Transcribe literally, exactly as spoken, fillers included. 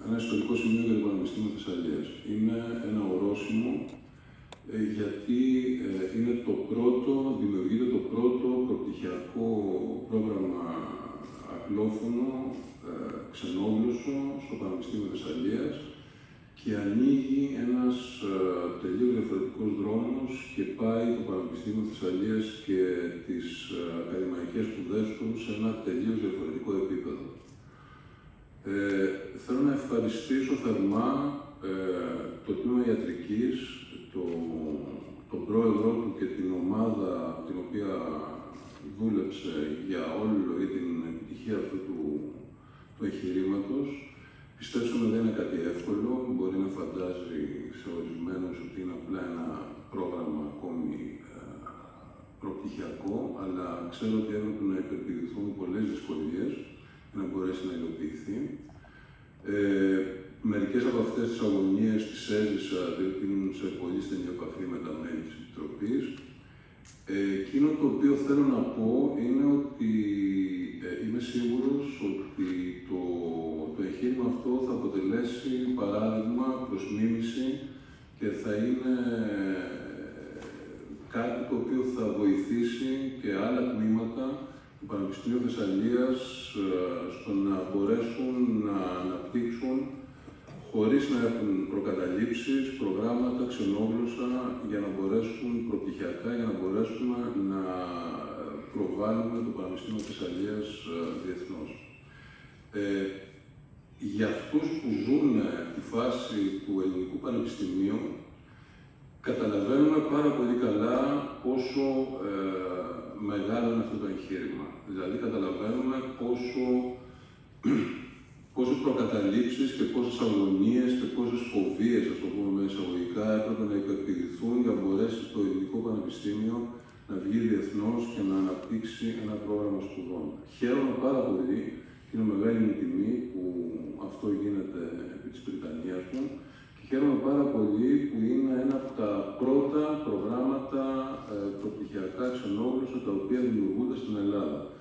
ένα ιστορικό σημείο για το Πανεπιστήμιο Θεσσαλίας. Είναι ένα ορόσημο ε, γιατί ε, είναι το πρώτο, δημιουργείται το πρώτο προπτυχιακό πρόγραμμα αγγλόφωνο, ε, ξενόγλωσσο στο Πανεπιστήμιο Θεσσαλίας και ανοίγει ένας ε, τελείως διαφορετικός δρόμος και πάει το Πανεπιστήμιο Θεσσαλίας και τις ε, ακαδημαϊκές σπουδές του σε ένα τελείως διαφορετικό επίπεδο. Ε, θέλω να ευχαριστήσω θερμά ε, το Τμήμα Ιατρικής, το, τον πρόεδρο του και την ομάδα την οποία δούλεψε για όλη για την επιτυχία αυτού του, του εγχειρήματος. Πιστέψαμε δεν είναι κάτι εύκολο, μπορεί να φαντάζει σε ορισμένους ότι είναι απλά ένα πρόγραμμα ακόμη ε, προπτυχιακό, αλλά ξέρω ότι έπρεπε να υπερπηδηθούν πολλές δυσκολίες για να μπορέσει να υλοποιηθεί. Ε, μερικές από αυτές τις αγωνίες τις έζησα, διότι ήμουν σε πολύ στενή επαφή με τα μέλη της Επιτροπής. Ε, εκείνο το οποίο θέλω να πω είναι ότι ε, είμαι σίγουρος ότι το, το εγχείρημα αυτό θα αποτελέσει παράδειγμα προς μίμηση και θα είναι κάτι το οποίο θα βοηθήσει και άλλα τμήματα του Πανεπιστημίου Θεσσαλίας στο να μπορέσουν να αναπτύξουν χωρίς να έχουν προκαταλήψεις, προγράμματα, ξενόγλωσσα, για να μπορέσουν προπτυχιακά, για να μπορέσουμε να προβάλλουμε το Πανεπιστήμιο Θεσσαλίας διεθνώς. Ε, για αυτούς που ζουν τη φάση του ελληνικού πανεπιστημίου, καταλαβαίνουμε πάρα πολύ καλά πόσο ε, μεγάλο είναι αυτό το εγχείρημα. Δηλαδή, καταλαβαίνουμε πόσο, πόσες προκαταλήψεις και πόσες αγωνίες και πόσες φοβίες, ας το πούμε με εισαγωγικά, έπρεπε να υπερπηδηθούν για να μπορέσει το ελληνικό πανεπιστήμιο να βγει διεθνώς και να αναπτύξει ένα πρόγραμμα σπουδών. Χαίρομαι πάρα πολύ και είναι μεγάλη μου τιμή που αυτό γίνεται επί της Βρυτανίας μου. Χαίρομαι πάρα πολύ που είναι ένα από τα πρώτα προγράμματα ε, προπτυχιακά ξενόγλωσσα τα οποία δημιουργούνται στην Ελλάδα.